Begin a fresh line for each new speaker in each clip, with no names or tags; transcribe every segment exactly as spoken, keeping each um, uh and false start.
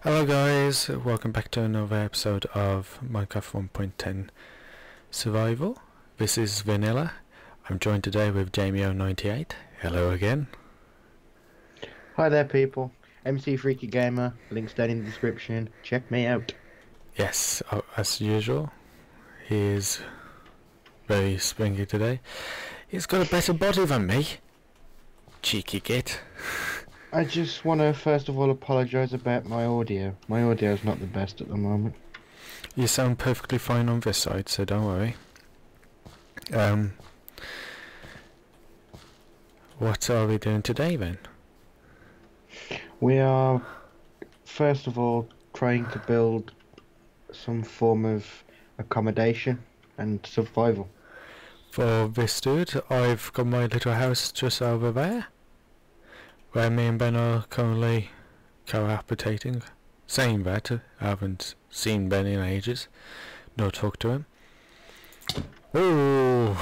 Hello guys, welcome back to another episode of Minecraft one point ten Survival. This is Vanilla. I'm joined today with Jamie O ninety-eight. Hello again.
Hi there people, McFreakyGamer, links down in the description, check me out.
Yes, uh, as usual, he is very springy today. He's got a better body than me. Cheeky git.
I just want to first of all apologise about my audio. My audio is not the best at the moment.
You sound perfectly fine on this side, so don't worry. Um, what are we doing today then?
We are first of all trying to build some form of accommodation and survival.
For this dude, I've got my little house just over there, where me and Ben are currently cohabitating. Saying that, I haven't seen Ben in ages, nor talked to him. Ooh!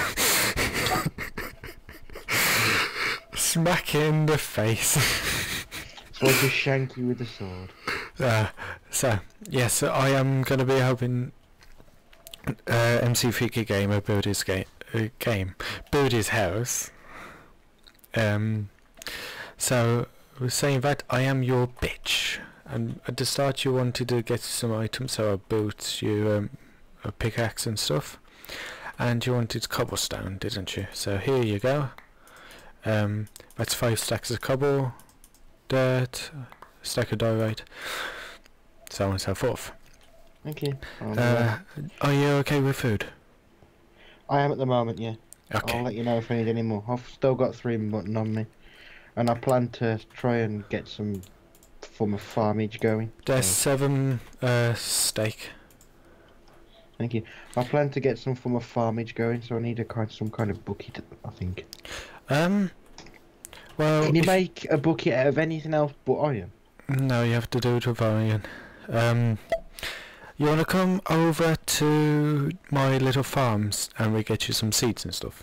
Smack in the face.
So I'll just shank you with a sword.
Uh, so, yes, I am going to be helping uh, McFreakyGamer build his ga uh, game, build his house. Um, so, we're saying that I am your bitch. And at the start you wanted to get some items, so I built you um, a pickaxe and stuff. And you wanted cobblestone, didn't you? So here you go. Um, that's five stacks of cobble, dirt, a stack of diorite, so on and so forth.
Thank you.
Uh, are you okay with food?
I am at the moment, yeah.
Okay.
I'll let you know if I need any more. I've still got three mutton on me. And I plan to try and get some form of farmage going.
There's
so.
seven uh, steak.
Thank you. I plan to get some form of farmage going, so I need a kind, some kind of bucket, I think.
Um. Well.
Can you make a bucket out of anything else but iron?
No, you have to do it with iron. Um. You wanna come over to my little farms and we get you some seeds and stuff?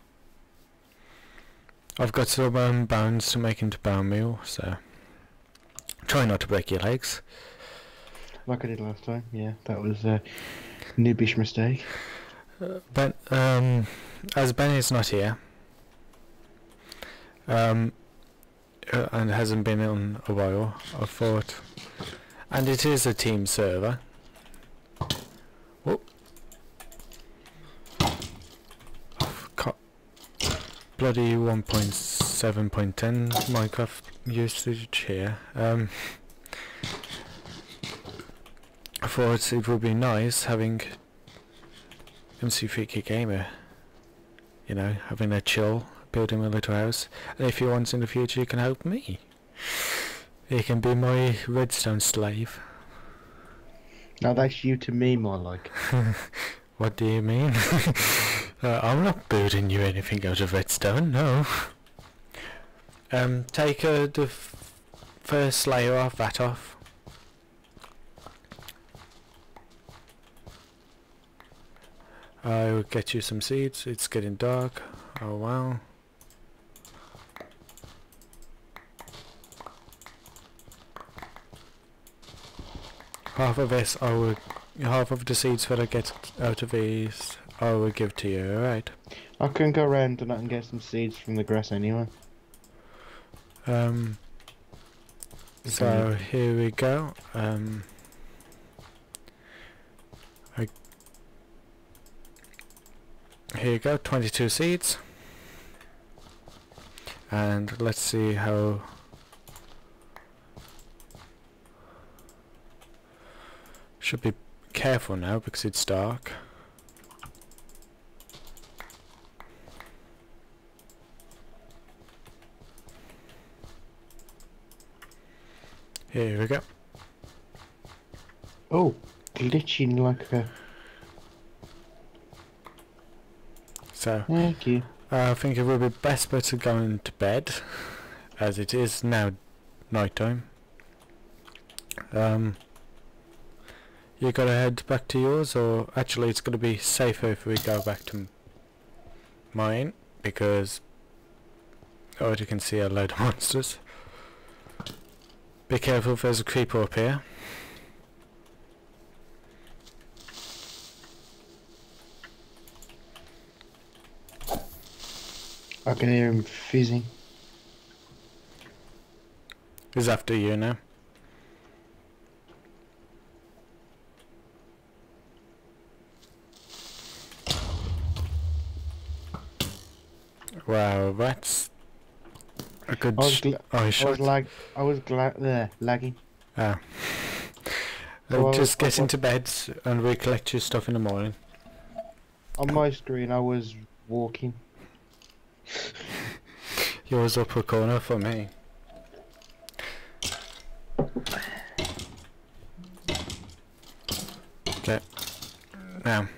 I've got some um, bones to make into bone meal, so try not to break your legs.
Like I did last time, yeah, that was a noobish mistake.
Uh, but um, as Ben is not here, um, uh, and hasn't been on a while, I thought, and it is a team server. Oh, I've got bloody one point seven point ten Minecraft usage here. Um, I thought it would be nice having McFreakyGamer, you know, having a chill, building a little house, and if he wants in the future he can help me. He can be my redstone slave.
Now that's you to me more like.
What do you mean? uh, I'm not building you anything out of redstone, no. Um, take uh, the f first layer off, that off. I will get you some seeds. It's getting dark. Oh wow. Half of this I will, half of the seeds that I get out of these I will give to you, alright?
I can go around and I can get some seeds from the grass anyway.
Um, so here we go. Um, I Here you go, twenty-two seeds. And let's see how... Should be careful now because it's dark. Here we go.
Oh, glitching like a...
So,
Thank you.
uh, I think it would be best better going to bed, as it is now night time. Um, you gotta head back to yours, or actually it's gonna be safer if we go back to mine, because I already can see a load of monsters. Be careful if there's a creeper up here.
I can hear him fizzing.
He's after you now. Wow, that's a good.
I was,
sh
gla
oh,
I
shot.
was lag. I was gla there lagging.
Ah.
So
Uh,
I
just
was-
get
I-
into bed and recollect your stuff in the morning.
On my screen, I was walking.
Yours upper corner for me. Okay. Now,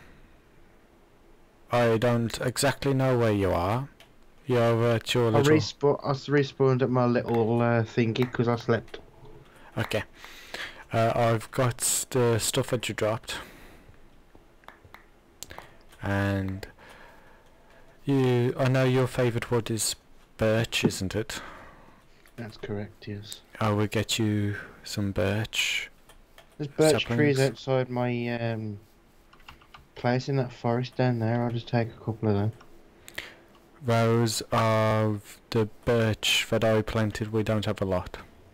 I don't exactly know where you are. You're at your
I
little...
respawn. I respawned at my little uh, thingy because I slept.
Okay. Uh, I've got the stuff that you dropped. And... You... I know your favourite wood is birch, isn't it?
That's correct. Yes.
I will get you some birch.
There's birch
Saplings.
trees outside my um, place in that forest down there. I'll just take a couple of them.
Those are the birch that I planted. We don't have a lot.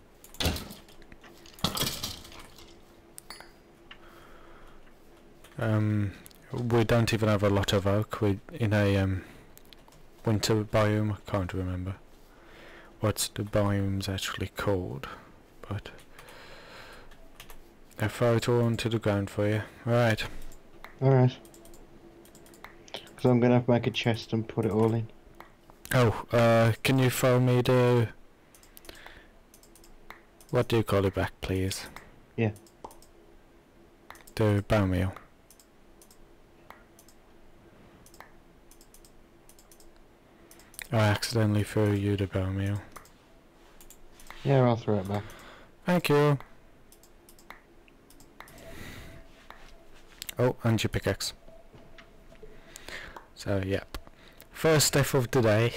Um, we don't even have a lot of oak. We in a um winter biome. I can't remember what's the biome's actually called, but I throw it all onto the ground for you. Right.
Alright. Because I'm going to have to make a chest and put it all in.
Oh, uh, can you throw me the... What do you call it back, please?
Yeah.
The bone meal. I accidentally threw you the bone meal.
Yeah, I'll throw it back.
Thank you. Oh, and your pickaxe. So, yep. First death of the day.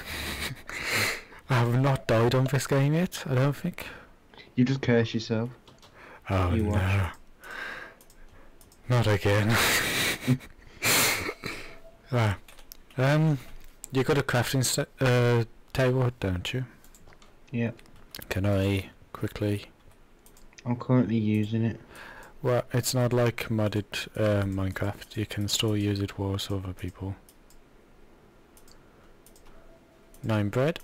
I have not died on this game yet, I don't think.
You just curse yourself.
Oh
You
no.
watch.
Not again. Ah. Um, you got a crafting st uh, table, don't you?
Yeah.
Can I quickly...
I'm currently using it.
Well, it's not like modded uh, Minecraft. You can still use it with other people. Nine bread.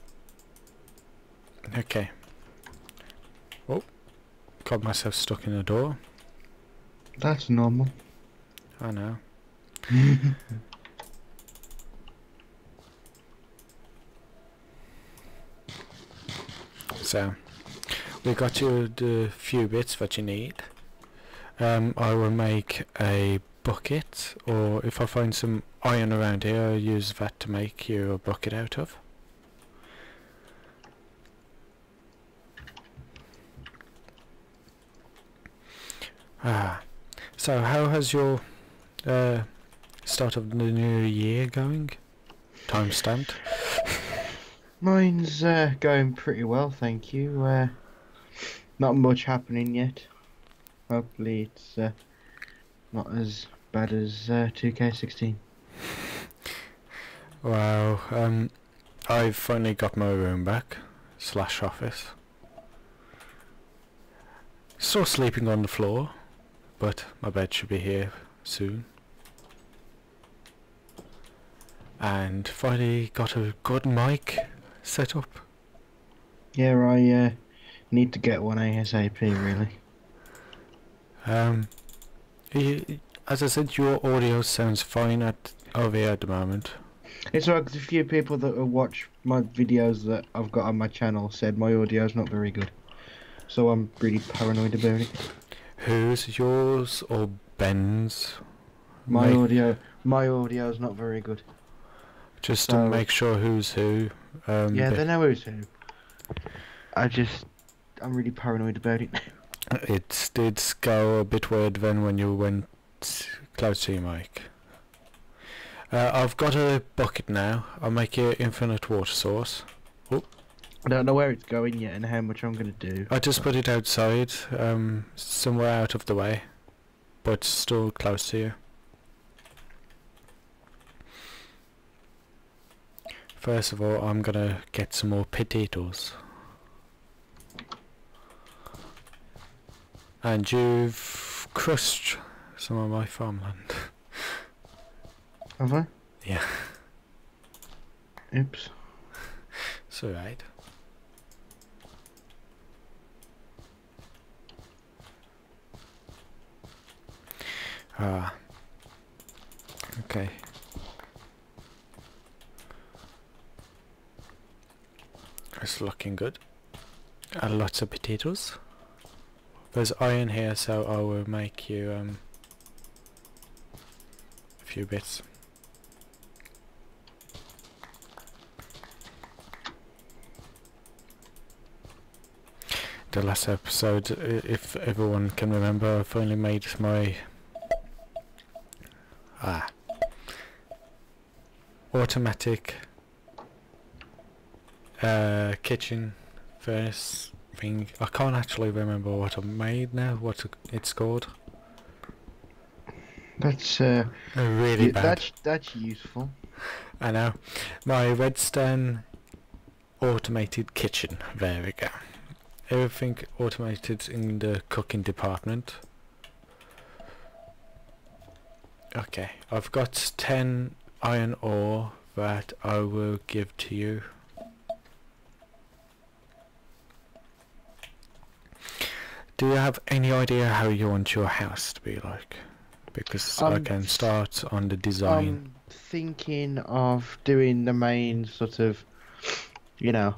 Okay. Oh, got myself stuck in a door.
That's normal.
I know. So, we got you the few bits that you need. Um, I will make a bucket, or if I find some iron around here, I'll use that to make you a bucket out of. Ah, so how has your uh, start of the new year going? Time stamped.
Mine's uh, going pretty well, thank you. Uh, not much happening yet. Hopefully it's uh, not as bad as uh, two K sixteen.
Wow, um, I've finally got my room back, slash office. Still sleeping on the floor, but my bed should be here soon. And finally got a good mic set up.
Yeah, I uh, need to get one ASAP, really.
Um, y as I said, your audio sounds fine at over here at the moment.
It's like a few people that watch my videos that I've got on my channel said my audio's not very good. So I'm really paranoid about it.
Whose, yours or Ben's?
My
Make-
audio, my audio's not very good.
Just to
So-
make sure who's who. Um,
Yeah,
be-
they know who's who. I just, I'm really paranoid about it.
It did go a bit weird then when you went close to your mic. Uh, I've got a bucket now. I'll make you infinite water source. Oh,
I don't know where it's going yet and how much I'm gonna do.
I just
but-
put it outside, um, somewhere out of the way, but still close to you. First of all, I'm gonna get some more potatoes. And you've crushed some of my farmland.
Have I?
Yeah,
Oops.
it's alright. Ah. Okay. It's looking good. And lots of potatoes. There's iron here, so I will make you um a few bits. The last episode, i- if everyone can remember, I've only made my ah automatic uh, kitchen furnace thing. I can't actually remember what I made now. What it's called.
That's uh,
Uh, really
u-
bad.
that's that's useful.
I know. My Redstone automated kitchen. There we go. Everything automated in the cooking department. Okay, I've got ten iron ore that I will give to you. Do you have any idea how you want your house to be like? Because I
Um,
can start on the design.
I'm thinking of doing the main sort of, you know,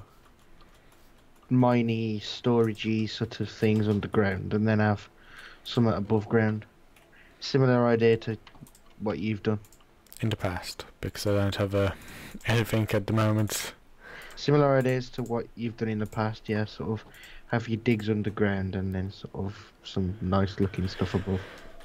miney, storagey sort of things underground, and then have some above ground. Similar idea to what you've done.
In the past, because I don't have uh, anything at the moment.
Similar ideas to what you've done in the past, yeah. Sort of have your digs underground, and then sort of some nice looking stuff above.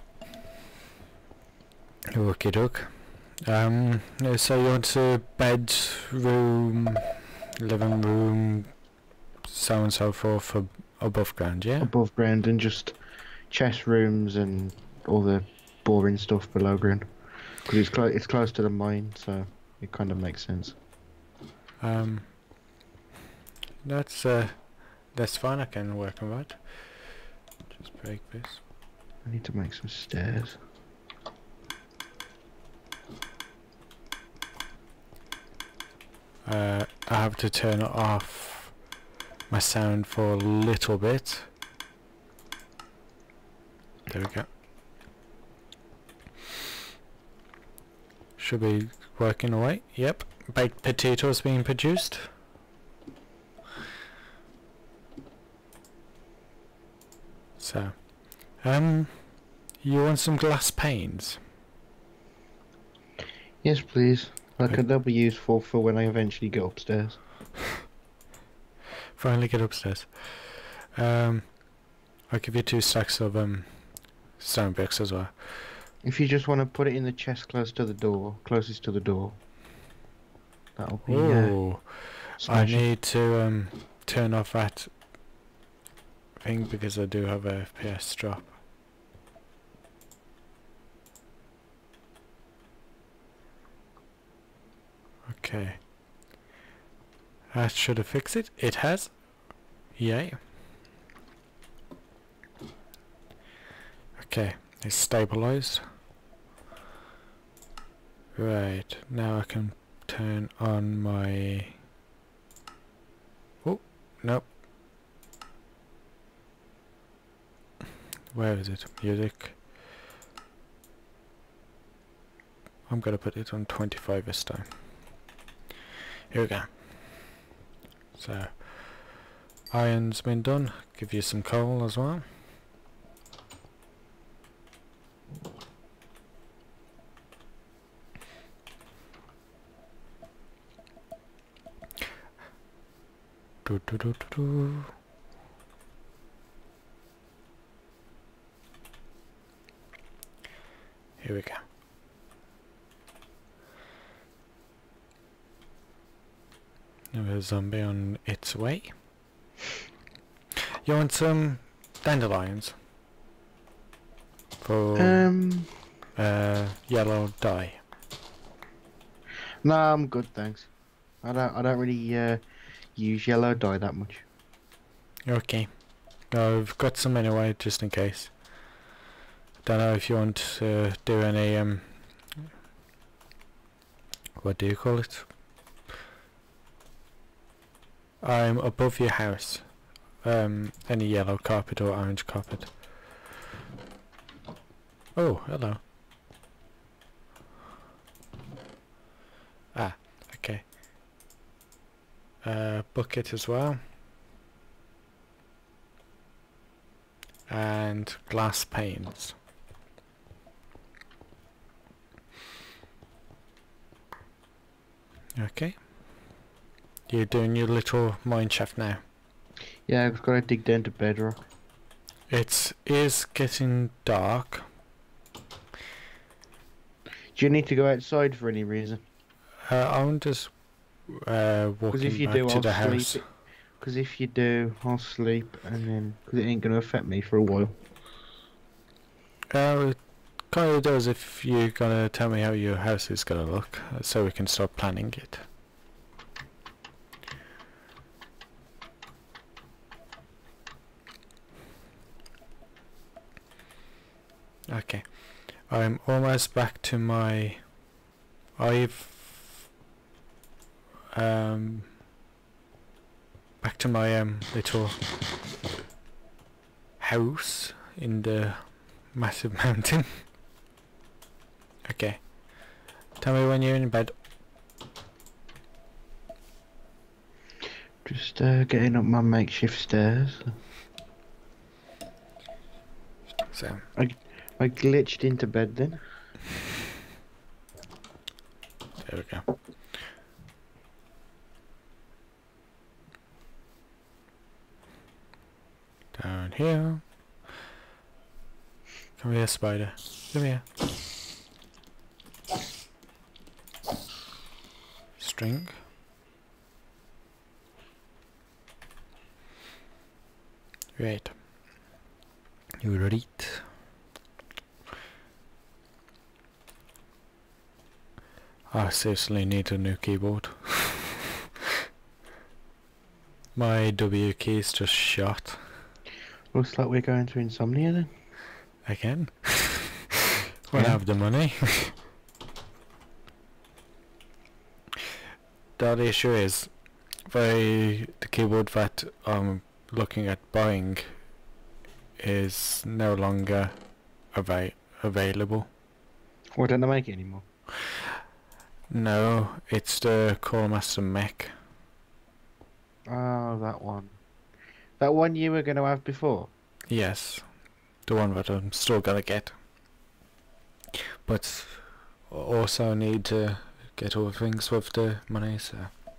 Okie doke. Um, yeah, so you want a bedroom, living room, so on and so forth for above ground, yeah?
Above ground, and just chest rooms and all the boring stuff below ground. Because it's close, it's close to the mine, so it kind of makes sense.
Um, that's uh, that's fine. I can work on that. Just break this.
I need to make some stairs.
Uh, I have to turn off my sound for a little bit. There we go. Should be working away. Yep. Baked potatoes being produced. So, um, you want some glass panes?
Yes, please. Like
Okay.
they'll be useful for when I eventually go upstairs.
Finally get upstairs. Um, I'll give you two stacks of um stone bricks as well.
If you just want to put it in the chest close to the door, closest to the door, that'll be. Uh,
Oh, I
smashing.
need to um turn off that thing because I do have a F P S drop. Okay. That should have fixed it. It has. Yay. Okay, it's stabilized. Right, now I can turn on my... Oh, nope. Where is it? Music. I'm gonna put it on twenty-five this time. Here we go. So, iron's been done. Give you some coal as well. Do, do, do, do, do. Here we go. There's a zombie on its way. You want some dandelions? For
Um,
uh, yellow dye.
no, I'm good, thanks. I don't, I don't really uh, use yellow dye that much.
Okay. I've got some anyway, just in case. Don't know if you want to do any, um... what do you call it? I'm above your house. Um, any yellow carpet or orange carpet. Oh, hello. Ah, okay. Uh, bucket as well. And glass panes. Okay. You're doing your little mine shaft now.
Yeah, I've got to dig down to bedrock.
It is getting dark.
Do you need to go outside for any reason?
Uh, I'm just uh,
Because if
walking
you
back
do,
to
I'll
the house.
sleep. Because if you do, I'll sleep, and then because it ain't gonna affect me for a while.
Uh, it kind of does if you're gonna tell me how your house is gonna look, uh, so we can start planning it. Okay, I'm almost back to my. I've um back to my um little house in the massive mountain. Okay, tell me when you're in bed.
Just uh, getting up my makeshift stairs.
So
I I glitched into bed then.
there we go. Down here. Come here, spider. Come here. String. Right. You read. I seriously need a new keyboard. My W key is just shot.
Looks like we're going to insomnia then.
Again. When I
Yeah.
have the money. The other issue is, the the keyboard that I'm looking at buying is no longer ava available.
Why don't they make it anymore?
No, it's the Callmaster Mech.
Oh, that one. That one you were going to have before?
Yes, the one that I'm still gonna get. But also need to get other things with the money, so.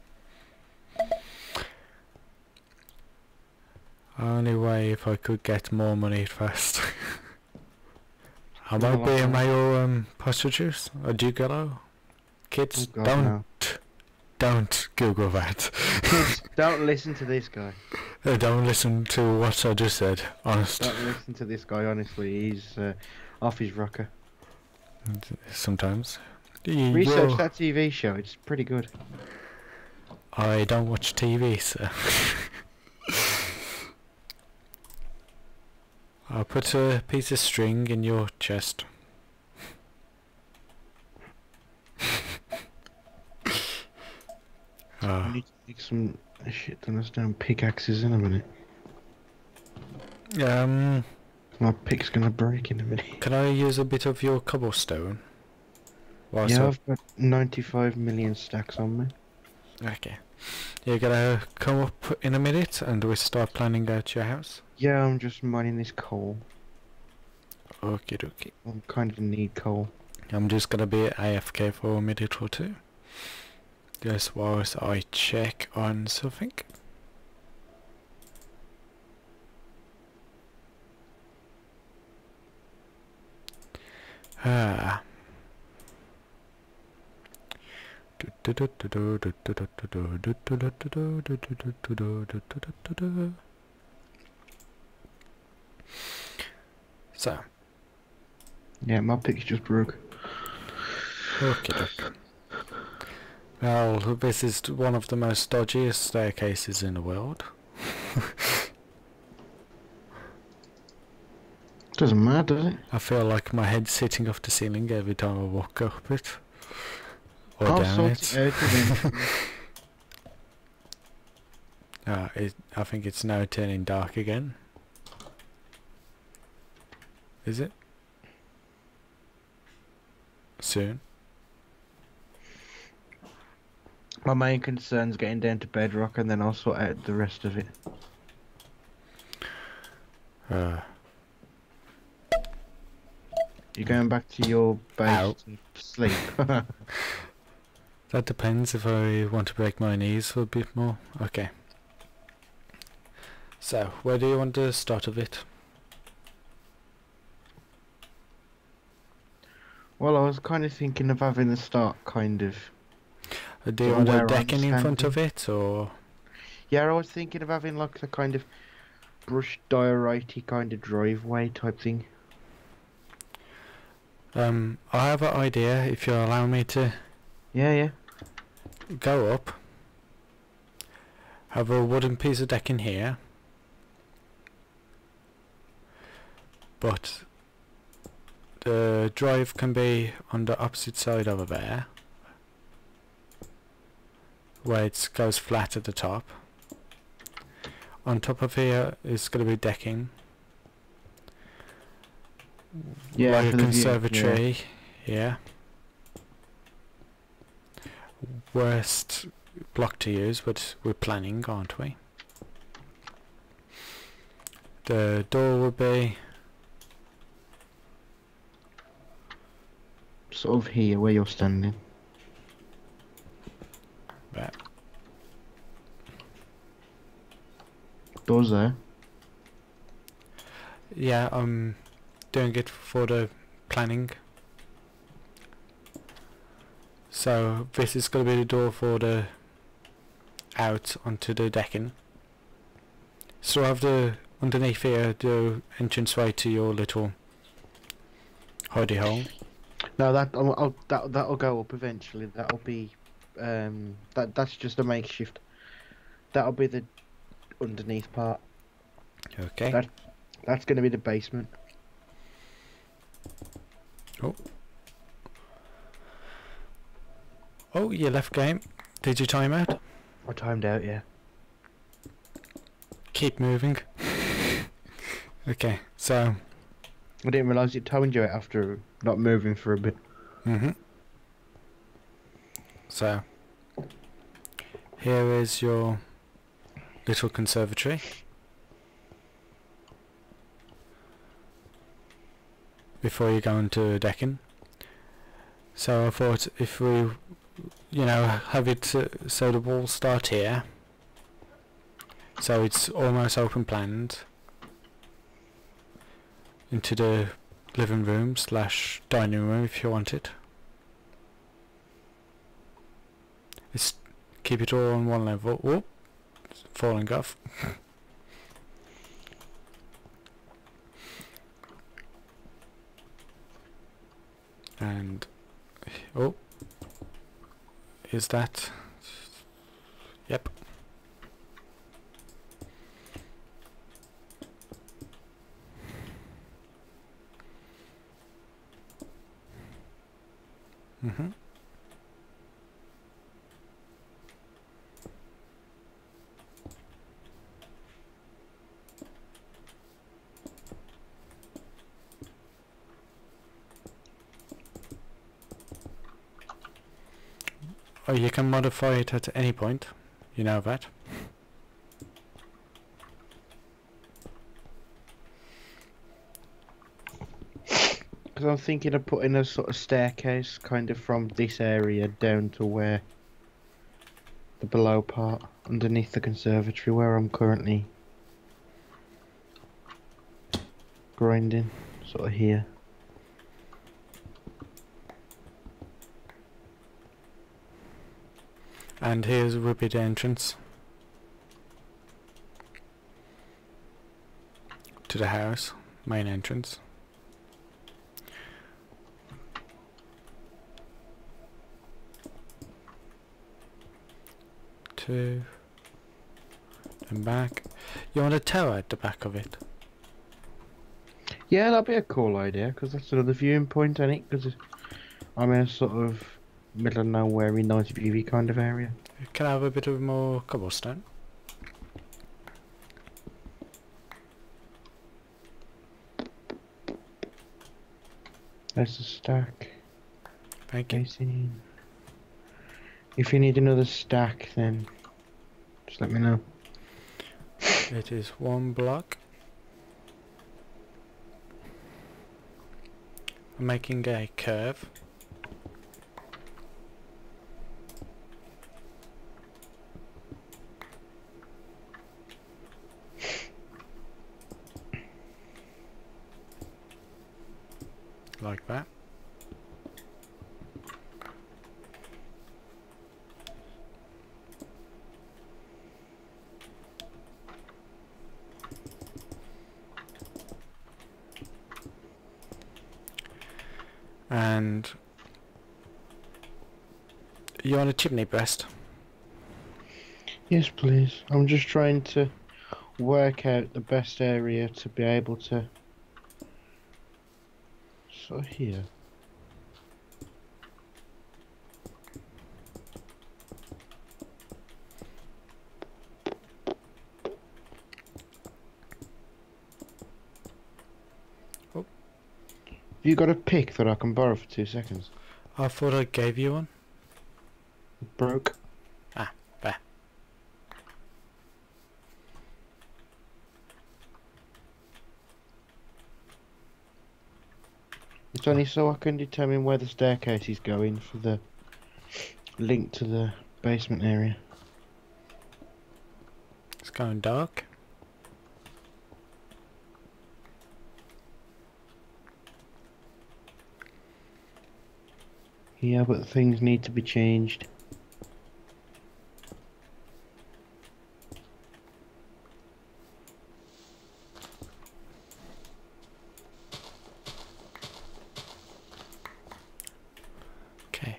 Only way if I could get more money fast. I might be in my own um, pasta juice or gigolo. Kids,
Oh God,
don't
no.
don't Google that.
Kids, don't listen to this guy.
Uh, don't listen to what I just said. Honest.
Don't listen to this guy, honestly. He's uh, off his rocker.
Sometimes. Y-
Research
you're-
that T V show. It's pretty good.
I don't watch T V, so. I'll put a piece of string in your chest.
I
Ah,
need to make some shit ton of stone pickaxes in a minute.
um,
My pick's gonna break in a minute.
can I use a bit of your cobblestone? Whilst
Yeah,
I-
I've got ninety-five million stacks on me.
Okay. You're gonna come up in a minute and we start planning out your house?
Yeah, I'm just mining this coal.
Okie dokie.
I kind of need coal.
I'm just gonna be A F K for a minute or two. Just whilst I check on something. Ah. So.
Yeah, my picture just broke.
Okay, doke. Well, this is one of the most dodgiest staircases in the world.
Doesn't matter, does it?
I feel like my head's hitting off the ceiling every time I walk up it. Or
I'll
down
sort
it.
it out eventually.
uh, it. I think it's now turning dark again. Is it? Soon.
My main concern's getting down to bedrock, and then I'll sort out the rest of it.
Uh,
You're going back to your base
Ow.
to sleep.
that depends if I want to break my knees a bit more. Okay. So, where do you want to start of it?
Well, I was kind of thinking of having the start kind of.
Uh, do you
Or
want a
where I'm
decking in front
standing.
of it, or...?
Yeah, I was thinking of having like the kind of brushed diorite kind of driveway type thing.
Um, I have an idea, if you'll allow me to
Yeah, yeah.
go up. Have a wooden piece of decking here. But the drive can be on the opposite side over there, where it goes flat at the top. On top of here is going to be decking,
Yeah,
like
for
a
the view,
conservatory here. Worst block to use, but we're planning, aren't we? The door will be
Sort of here where you're standing.
there.
Doors there.
Yeah, I'm doing it for the planning. So this is going to be the door for the out onto the decking. So I have the underneath here the entranceway to your little hidey hole.
No, that I'll, I'll, that that'll go up eventually. That'll be, um, that that's just a makeshift. That'll be the underneath part.
Okay.
That that's going to be the basement.
Oh. Oh, you left game. Did you time out?
I timed out, yeah.
Keep moving. Okay, so.
I didn't realise it timed you out after not moving for a bit.
Mm-hmm. So. Here is your little conservatory. Before you go into decking. So I thought if we, you know, have it uh, so the walls start here. So it's almost open planned. Into the living room slash dining room if you want it. It's keep it all on one level. Whoop, it's falling off. And oh, is that? Yep. Mm-hmm. Oh, you can modify it at any point. You know that.
Because I'm thinking of putting a sort of staircase kind of from this area down to where the below part underneath the conservatory where I'm currently grinding, sort of here.
And here's would be the entrance to the house, main entrance. Two, and back. You want a tower at the back of it?
Yeah, that'd be a cool idea, because that's another viewing point, ain't it? Because I'm in a sort of middle of nowhere, ninety P V kind of area.
Can I have a bit of more cobblestone?
There's a stack.
Thank you.
eighteen. If you need another stack, then just let me know.
It is one block. I'm making a curve. Like that. And you want a chimney breast?
Yes, please. I'm just trying to work out the best area to be able to. So here.
Oh.
You got a pick that I can borrow for two seconds?
I thought I gave you one.
It broke.
Ah, there.
It's only so I can determine where the staircase is going for the link to the basement area.
It's going dark.
Yeah, but things need to be changed.
Okay.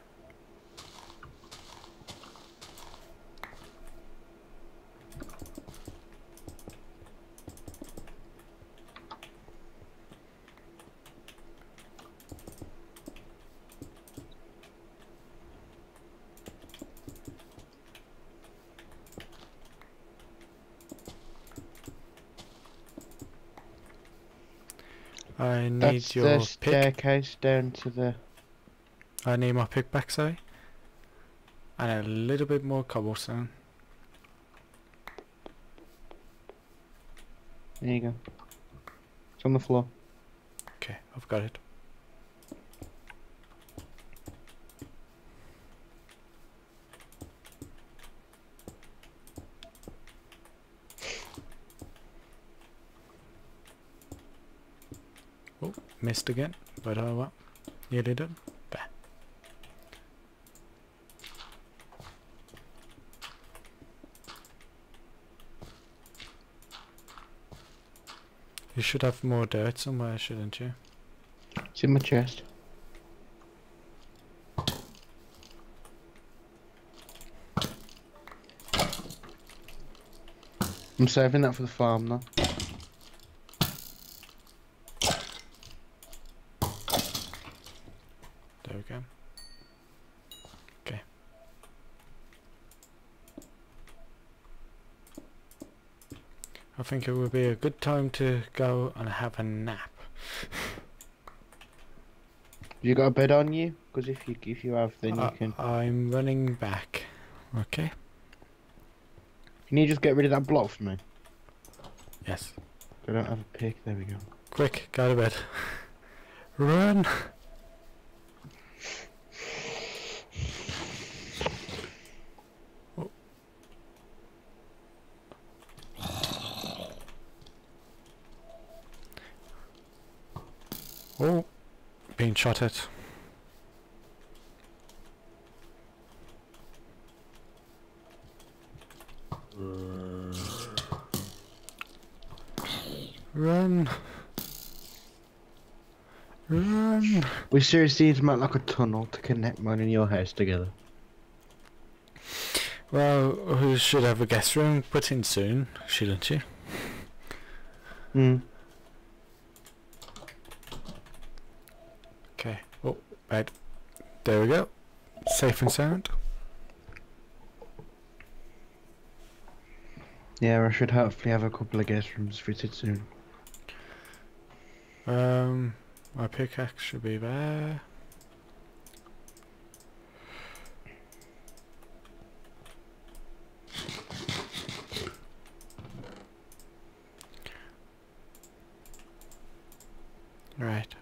I need
That's
your
the
pick.
staircase down to the.
I need my pick back, sorry. And a little bit more cobblestone.
There you go. It's on the floor.
Okay, I've got it. Oh, missed again, but oh well. Nearly done. There. You should have more dirt somewhere, shouldn't you?
It's in my chest. I'm saving that for the farm now.
There we go. Okay. I think it would be a good time to go and have a nap.
You got a bed on you? Because if you if you have, then you
I,
can.
I'm running back. Okay.
Can you just get rid of that block for me?
Yes.
I don't have a pick. There we go.
Quick, go to bed. Run! Oh. Oh, being shot at. Run. Run.
We seriously need to make like a tunnel to connect mine and your house together.
Well, we should have a guest room put in soon, shouldn't you?
Hmm.
Okay. Oh, right. There we go. Safe and sound.
Yeah, I should hopefully have a couple of guest rooms fitted soon.
Um, my pickaxe should be there. Right.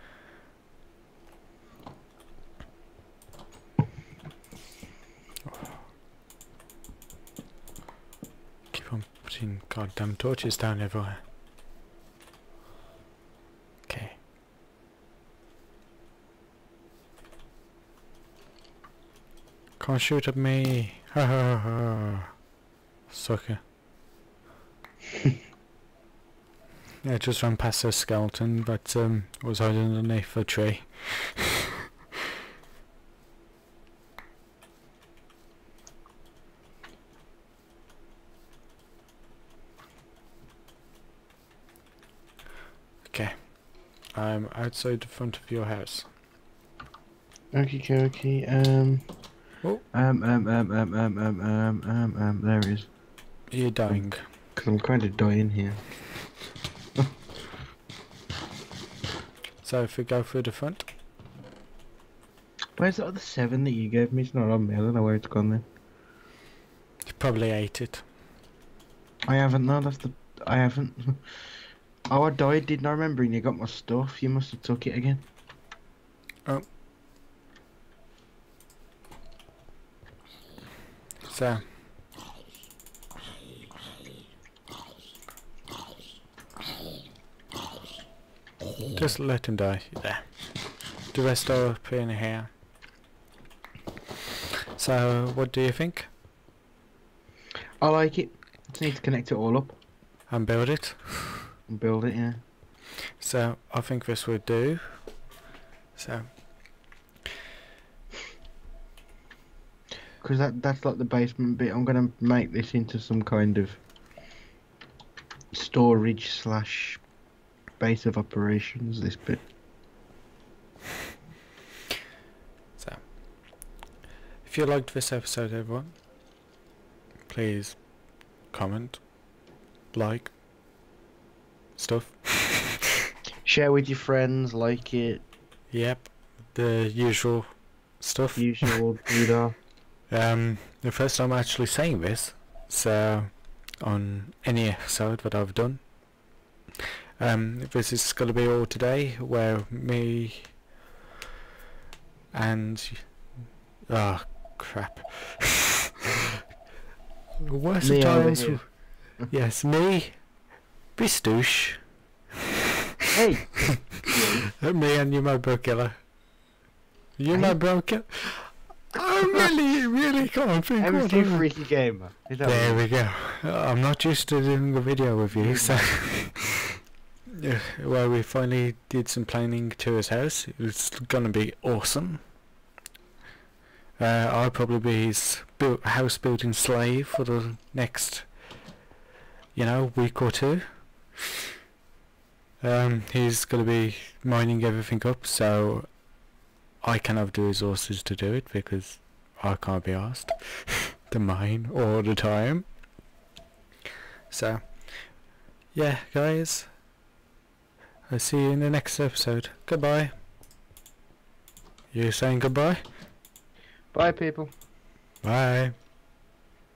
Keep on putting goddamn torches down everywhere. Okay. Can't shoot at me. Ha ha ha. Sucker. Yeah, just ran past a skeleton, but um, was hiding underneath a tree. Okay, I'm outside the front of your house.
Okie dokie, um...
Oh.
Um, um, um, um, um, um, um, um, um, there it is.
You're dying.
Because I'm kind of dying here.
So if we go through the front.
Where's the other seven that you gave me? It's not on me, I don't know where it's gone then.
You probably ate it.
I haven't, no, that's the... I haven't. Oh, I died, didn't I remember? And you got my stuff, you must have took it again.
Oh. So. Just let him die. There. The rest are up in here. So, what do you think?
I like it. Just need to connect it all up.
And build it.
And build it, yeah.
So, I think this would do. So.
Because that, that's like the basement bit. I'm going to make this into some kind of storage slash base of operations, this bit.
So. If you liked this episode, everyone, please comment, like, stuff.
Share with your friends, like it.
Yep, the usual stuff.
Usual, you know.
Um, the first time I'm actually saying this, so on any episode that I've done. Um, this is going to be all today, where me and oh crap, worst of
Me over
times.
here.
Yes, me, Bistouche.
Hey!
Me and you, my bro killer. You, my bro killer. I really, really can't think what
McFreakyGamer. Is that
There
what
we go. I'm not used to doing a video with you, so... Yeah, well, we finally did some planning to his house. It's gonna be awesome. Uh, I'll probably be his build, house building slave for the next, you know, week or two. Um, he's gonna be mining everything up, so I can have the resources to do it because I can't be asked to mine all the time. So, yeah, guys. I'll see you in the next episode. Goodbye. You saying goodbye?
Bye, people.
Bye.